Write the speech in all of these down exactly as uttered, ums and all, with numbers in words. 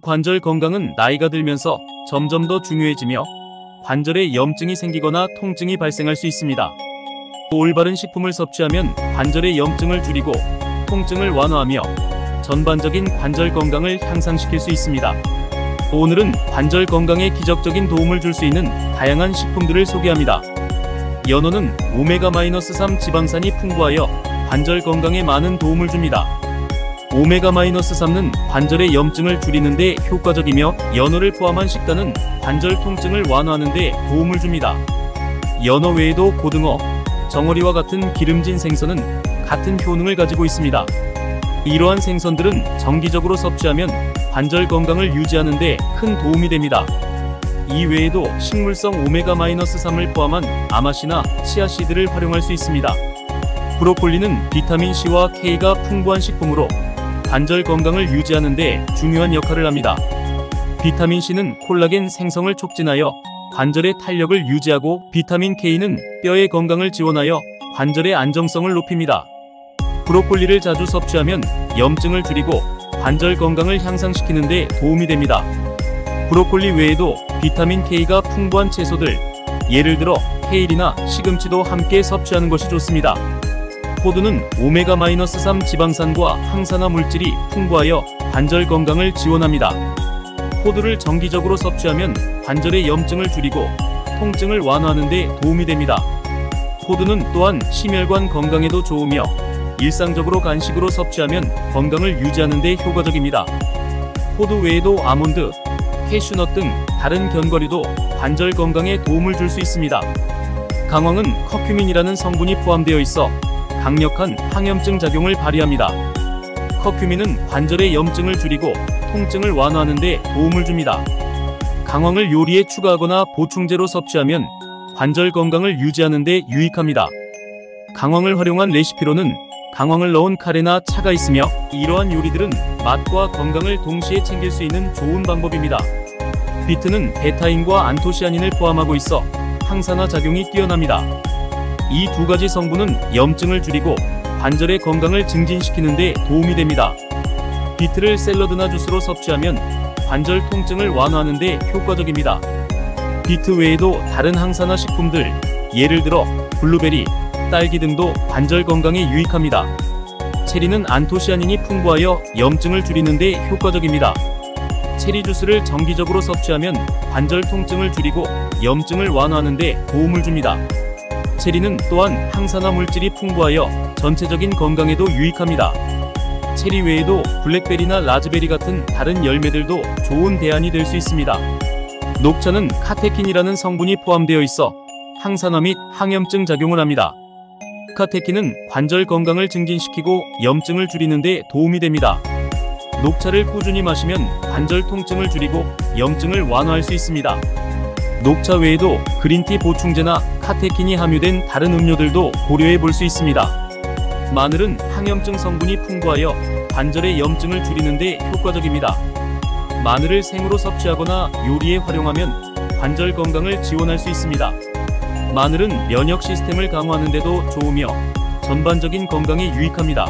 관절 건강은 나이가 들면서 점점 더 중요해지며 관절에 염증이 생기거나 통증이 발생할 수 있습니다. 올바른 식품을 섭취하면 관절의 염증을 줄이고 통증을 완화하며 전반적인 관절 건강을 향상시킬 수 있습니다. 오늘은 관절 건강에 기적적인 도움을 줄 수 있는 다양한 식품들을 소개합니다. 연어는 오메가 삼 지방산이 풍부하여 관절 건강에 많은 도움을 줍니다. 오메가 삼은 관절의 염증을 줄이는 데 효과적이며 연어를 포함한 식단은 관절 통증을 완화하는 데 도움을 줍니다. 연어 외에도 고등어, 정어리와 같은 기름진 생선은 같은 효능을 가지고 있습니다. 이러한 생선들은 정기적으로 섭취하면 관절 건강을 유지하는 데 큰 도움이 됩니다. 이 외에도 식물성 오메가 삼을 포함한 아마씨나 치아씨드를 활용할 수 있습니다. 브로콜리는 비타민C와 K가 풍부한 식품으로 관절 건강을 유지하는 데 중요한 역할을 합니다. 비타민C는 콜라겐 생성을 촉진하여 관절의 탄력을 유지하고 비타민 K는 뼈의 건강을 지원하여 관절의 안정성을 높입니다. 브로콜리를 자주 섭취하면 염증을 줄이고 관절 건강을 향상시키는 데 도움이 됩니다. 브로콜리 외에도 비타민 K가 풍부한 채소들, 예를 들어 케일이나 시금치도 함께 섭취하는 것이 좋습니다. 호두는 오메가 삼 지방산과 항산화 물질이 풍부하여 관절 건강을 지원합니다. 호두를 정기적으로 섭취하면 관절의 염증을 줄이고 통증을 완화하는 데 도움이 됩니다. 호두는 또한 심혈관 건강에도 좋으며 일상적으로 간식으로 섭취하면 건강을 유지하는 데 효과적입니다. 호두 외에도 아몬드, 캐슈넛 등 다른 견과류도 관절 건강에 도움을 줄 수 있습니다. 강황은 커큐민이라는 성분이 포함되어 있어 강력한 항염증 작용을 발휘합니다. 커큐민은 관절의 염증을 줄이고 통증을 완화하는 데 도움을 줍니다. 강황을 요리에 추가하거나 보충제로 섭취하면 관절 건강을 유지하는 데 유익합니다. 강황을 활용한 레시피로는 강황을 넣은 카레나 차가 있으며 이러한 요리들은 맛과 건강을 동시에 챙길 수 있는 좋은 방법입니다. 비트는 베타인과 안토시아닌을 포함하고 있어 항산화 작용이 뛰어납니다. 이 두 가지 성분은 염증을 줄이고 관절의 건강을 증진시키는 데 도움이 됩니다. 비트를 샐러드나 주스로 섭취하면 관절 통증을 완화하는 데 효과적입니다. 비트 외에도 다른 항산화 식품들, 예를 들어 블루베리, 딸기 등도 관절 건강에 유익합니다. 체리는 안토시아닌이 풍부하여 염증을 줄이는 데 효과적입니다. 체리 주스를 정기적으로 섭취하면 관절 통증을 줄이고 염증을 완화하는 데 도움을 줍니다. 체리는 또한 항산화 물질이 풍부하여 전체적인 건강에도 유익합니다. 체리 외에도 블랙베리나 라즈베리 같은 다른 열매들도 좋은 대안이 될 수 있습니다. 녹차는 카테킨이라는 성분이 포함되어 있어 항산화 및 항염증 작용을 합니다. 카테킨은 관절 건강을 증진시키고 염증을 줄이는 데 도움이 됩니다. 녹차를 꾸준히 마시면 관절 통증을 줄이고 염증을 완화할 수 있습니다. 녹차 외에도 그린티 보충제나 카테킨이 함유된 다른 음료들도 고려해 볼 수 있습니다. 마늘은 항염증 성분이 풍부하여 관절의 염증을 줄이는 데 효과적입니다. 마늘을 생으로 섭취하거나 요리에 활용하면 관절 건강을 지원할 수 있습니다. 마늘은 면역 시스템을 강화하는 데도 좋으며 전반적인 건강에 유익합니다.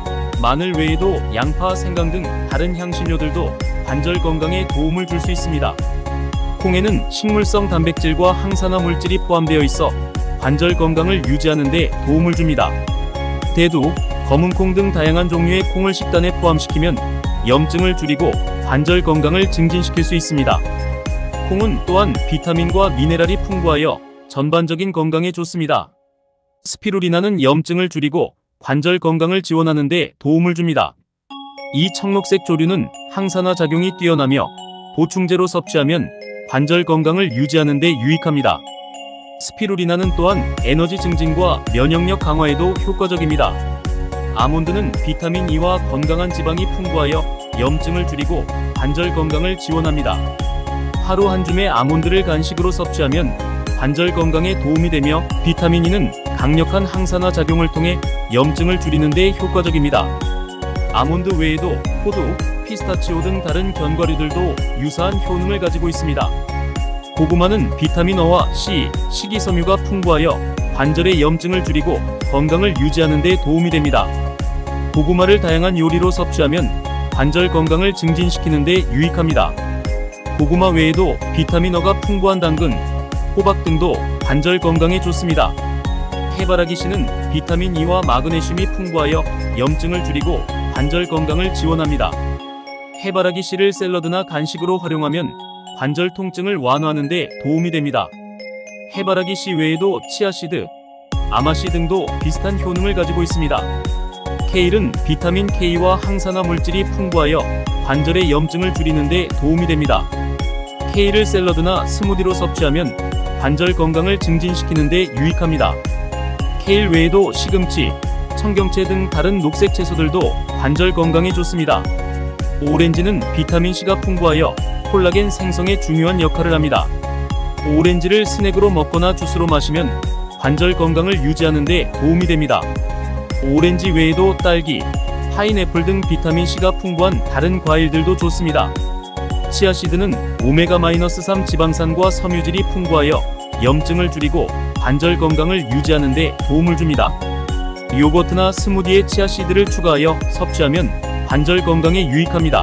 마늘 외에도 양파, 생강 등 다른 향신료들도 관절 건강에 도움을 줄 수 있습니다. 콩에는 식물성 단백질과 항산화 물질이 포함되어 있어 관절 건강을 유지하는 데 도움을 줍니다. 대두, 검은콩 등 다양한 종류의 콩을 식단에 포함시키면 염증을 줄이고 관절 건강을 증진시킬 수 있습니다. 콩은 또한 비타민과 미네랄이 풍부하여 전반적인 건강에 좋습니다. 스피루리나는 염증을 줄이고 관절 건강을 지원하는 데 도움을 줍니다. 이 청록색 조류는 항산화 작용이 뛰어나며 보충제로 섭취하면 관절 건강을 유지하는 데 유익합니다. 스피루리나는 또한 에너지 증진과 면역력 강화에도 효과적입니다. 아몬드는 비타민 E와 건강한 지방이 풍부하여 염증을 줄이고 관절 건강을 지원합니다. 하루 한 줌의 아몬드를 간식으로 섭취하면 관절 건강에 도움이 되며 비타민 E는 강력한 항산화 작용을 통해 염증을 줄이는 데 효과적입니다. 아몬드 외에도 호두, 피스타치오 등 다른 견과류들도 유사한 효능을 가지고 있습니다. 고구마는 비타민 O와 C, 식이섬유가 풍부하여 관절의 염증을 줄이고 건강을 유지하는 데 도움이 됩니다. 고구마를 다양한 요리로 섭취하면 관절 건강을 증진시키는 데 유익합니다. 고구마 외에도 비타민 O가 풍부한 당근, 호박 등도 관절 건강에 좋습니다. 해바라기 씨는 비타민 E와 마그네슘이 풍부하여 염증을 줄이고 관절 건강을 지원합니다. 해바라기 씨를 샐러드나 간식으로 활용하면 관절 통증을 완화하는 데 도움이 됩니다. 해바라기 씨 외에도 치아씨드, 아마씨 등도 비슷한 효능을 가지고 있습니다. 케일은 비타민 K와 항산화 물질이 풍부하여 관절의 염증을 줄이는 데 도움이 됩니다. 케일을 샐러드나 스무디로 섭취하면 관절 건강을 증진시키는 데 유익합니다. 케일 외에도 시금치, 청경채 등 다른 녹색 채소들도 관절 건강에 좋습니다. 오렌지는 비타민C가 풍부하여 콜라겐 생성에 중요한 역할을 합니다. 오렌지를 스낵으로 먹거나 주스로 마시면 관절 건강을 유지하는 데 도움이 됩니다. 오렌지 외에도 딸기, 파인애플 등 비타민C가 풍부한 다른 과일들도 좋습니다. 치아씨드는 오메가 삼 지방산과 섬유질이 풍부하여 염증을 줄이고 관절 건강을 유지하는 데 도움을 줍니다. 요거트나 스무디에 치아씨드를 추가하여 섭취하면 관절 건강에 유익합니다.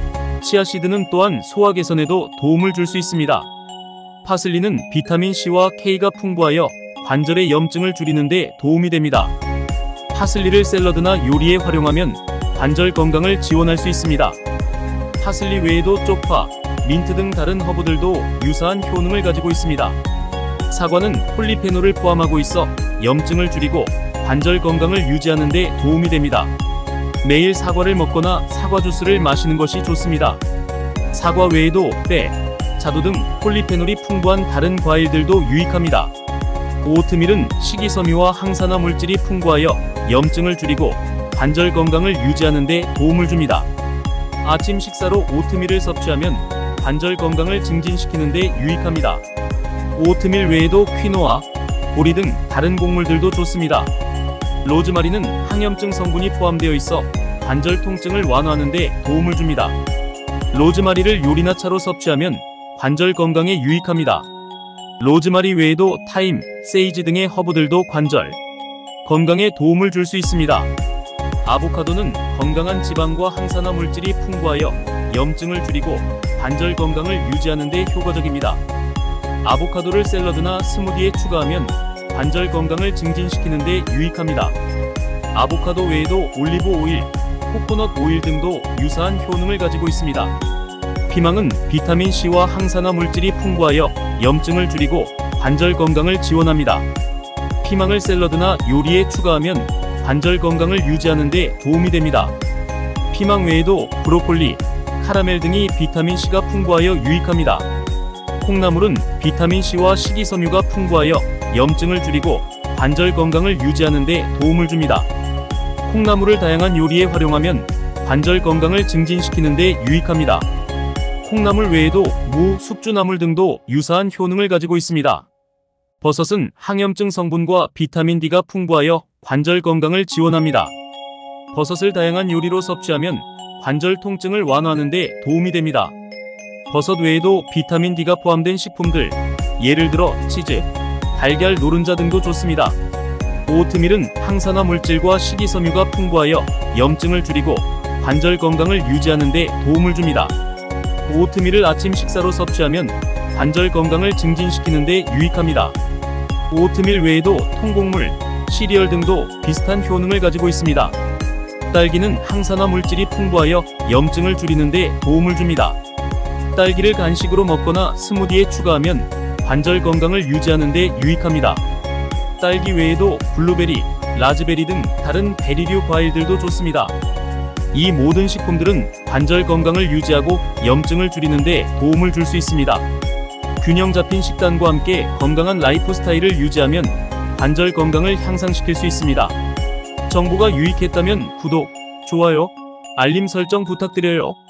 치아씨드는 또한 소화 개선에도 도움을 줄 수 있습니다. 파슬리는 비타민C와 K가 풍부하여 관절의 염증을 줄이는 데 도움이 됩니다. 파슬리를 샐러드나 요리에 활용하면 관절 건강을 지원할 수 있습니다. 파슬리 외에도 쪽파, 민트 등 다른 허브들도 유사한 효능을 가지고 있습니다. 사과는 폴리페놀을 포함하고 있어 염증을 줄이고 관절 건강을 유지하는 데 도움이 됩니다. 매일 사과를 먹거나 사과 주스를 마시는 것이 좋습니다. 사과 외에도 빼, 자두 등 폴리페놀이 풍부한 다른 과일들도 유익합니다. 오트밀은 식이섬유와 항산화 물질이 풍부하여 염증을 줄이고 관절 건강을 유지하는 데 도움을 줍니다. 아침 식사로 오트밀을 섭취하면 관절 건강을 증진시키는 데 유익합니다. 오트밀 외에도 퀴노아, 보리 등 다른 곡물들도 좋습니다. 로즈마리는 항염증 성분이 포함되어 있어 관절 통증을 완화하는 데 도움을 줍니다. 로즈마리를 요리나 차로 섭취하면 관절 건강에 유익합니다. 로즈마리 외에도 타임, 세이지 등의 허브들도 관절 건강에 도움을 줄 수 있습니다. 아보카도는 건강한 지방과 항산화 물질이 풍부하여 염증을 줄이고 관절 건강을 유지하는 데 효과적입니다. 아보카도를 샐러드나 스무디에 추가하면 관절 건강을 증진시키는 데 유익합니다. 아보카도 외에도 올리브 오일, 코코넛 오일 등도 유사한 효능을 가지고 있습니다. 피망은 비타민C와 항산화 물질이 풍부하여 염증을 줄이고 관절 건강을 지원합니다. 피망을 샐러드나 요리에 추가하면 관절 건강을 유지하는 데 도움이 됩니다. 피망 외에도 브로콜리, 카라멜 등이 비타민C가 풍부하여 유익합니다. 콩나물은 비타민C와 식이섬유가 풍부하여 염증을 줄이고 관절 건강을 유지하는 데 도움을 줍니다. 콩나물을 다양한 요리에 활용하면 관절 건강을 증진시키는 데 유익합니다. 콩나물 외에도 무, 숙주나물 등도 유사한 효능을 가지고 있습니다. 버섯은 항염증 성분과 비타민 D가 풍부하여 관절 건강을 지원합니다. 버섯을 다양한 요리로 섭취하면 관절 통증을 완화하는 데 도움이 됩니다. 버섯 외에도 비타민 D가 포함된 식품들, 예를 들어 치즈, 달걀 노른자 등도 좋습니다. 오트밀은 항산화 물질과 식이섬유가 풍부하여 염증을 줄이고 관절 건강을 유지하는 데 도움을 줍니다. 오트밀을 아침 식사로 섭취하면 관절 건강을 증진시키는 데 유익합니다. 오트밀 외에도 통곡물, 시리얼 등도 비슷한 효능을 가지고 있습니다. 딸기는 항산화 물질이 풍부하여 염증을 줄이는 데 도움을 줍니다. 딸기를 간식으로 먹거나 스무디에 추가하면 관절 건강을 유지하는 데 유익합니다. 딸기 외에도 블루베리, 라즈베리 등 다른 베리류 과일들도 좋습니다. 이 모든 식품들은 관절 건강을 유지하고 염증을 줄이는 데 도움을 줄 수 있습니다. 균형 잡힌 식단과 함께 건강한 라이프 스타일을 유지하면 관절 건강을 향상시킬 수 있습니다. 정보가 유익했다면 구독, 좋아요, 알림 설정 부탁드려요.